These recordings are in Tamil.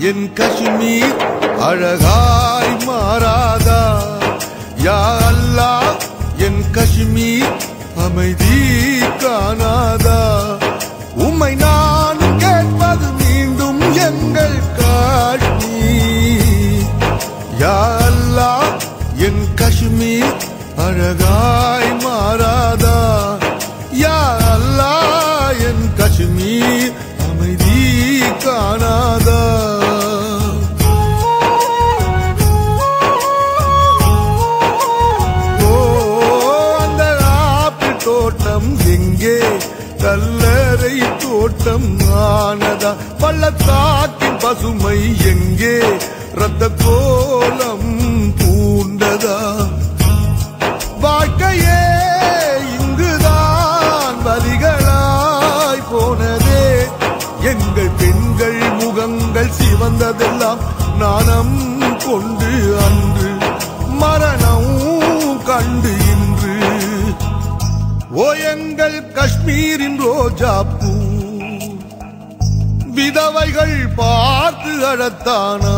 என் கஷ்மீர் அழகாய் மாறாதா யா அல்லாஹ் என் கஷ்மீர் அமைதி காணாதா உம்மை நான் கேட்பது மீண்டும் எங்கள் காஷ்மீர் யா அல்லாஹ் என் கஷ்மீர் அழகாய் மாறாதா யா அல்லாஹ் என் கஷ்மீர் அமைதி காணாதா தோட்டம் எங்கே கல்லறை தோட்டம் ஆனதா பள்ளத்தாக்கின் பசுமை எங்கே ரத்த கோலம் பூண்டதா வாழ்க்கையே இங்குதான் வலிகளாய் போனதே எங்கள் பெண்கள் முகங்கள் சிவந்ததெல்லாம் நாணம் கொண்டு அன்று மரணம் கண்டு இன்று ஓ எங்கள் காஷ்மீரின் ரோஜா பூ விதவைகள் பார்த்து அழத்தானா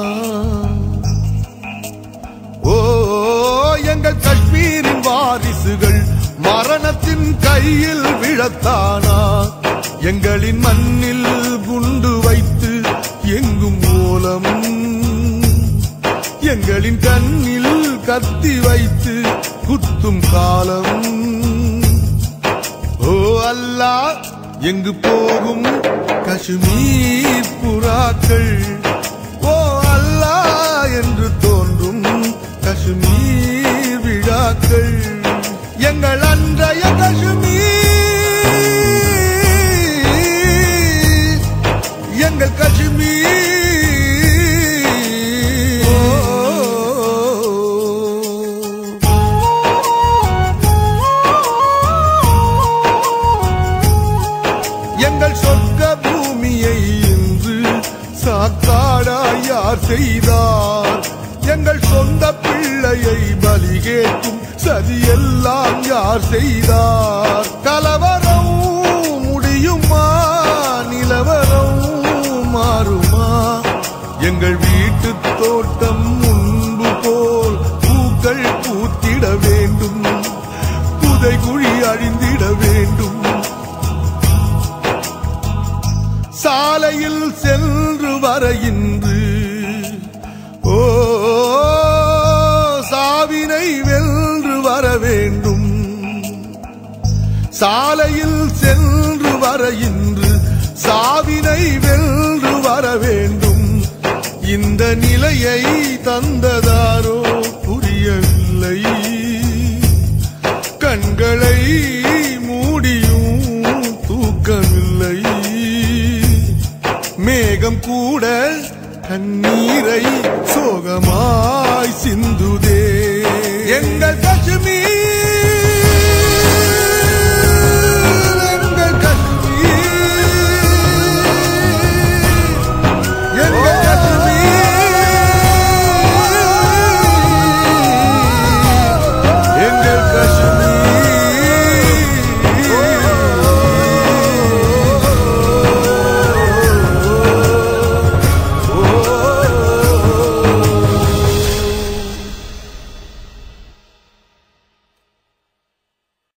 ஓ எங்கள் காஷ்மீரின் வாரிசுகள் மரணத்தின் கையில் விழத்தானா எங்களின் மண்ணில் குண்டு வைத்து எங்கும் மூலம் எங்களின் கண்ணில் கத்தி வைத்து குத்தும் காலம் ஓ அல்லாஹ் எங்கு போகும் காஷ்மீர் புறாக்கள் ஓ அல்லாஹ் என்று தோன்றும் காஷ்மீர் விழாக்கள் எங்கள் அன்றைய காஷ்மீர் எங்கள் காஷ்மீர் எங்கள் சொர்க்க பூமியை இன்று சாக்காடா யார் செய்தார் எங்கள் சொந்த பிள்ளையை பலி கேட்கும் சதியெல்லாம் யார் செய்தார் கலவரம் முடியுமா நிலவரம் மாறுமா எங்கள் வீட்டு தோட்டம் முன்பு போல் பூக்கள் பூத்திட வேண்டும் புதைகுழி அழிந்திட வேண்டும் சாலையில் சென்று வர இன்று ஓ சாவினை வென்று வர வேண்டும் சாலையில் சென்று வர இன்று சாவினை வென்று வர வேண்டும் இந்த நிலையை தந்ததாரோ புரியவில்லை கண்களை மூடியும் தூக்கமில்லை மேகம் கூட கண்ணீர்